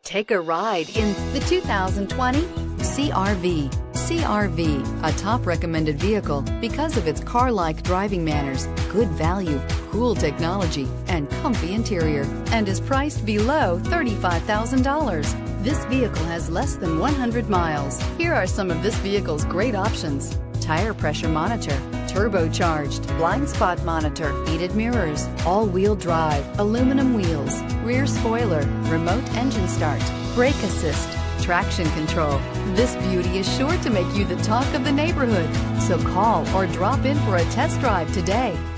Take a ride in the 2020 CR-V. CR-V, a top recommended vehicle because of its car-like driving manners, good value, cool technology, and comfy interior, and is priced below $35,000. This vehicle has less than 100 miles. Here are some of this vehicle's great options: tire pressure monitor, turbocharged, blind spot monitor, heated mirrors, all-wheel drive, aluminum wheels, rear spoiler, remote engine start, brake assist, traction control. This beauty is sure to make you the talk of the neighborhood. So call or drop in for a test drive today.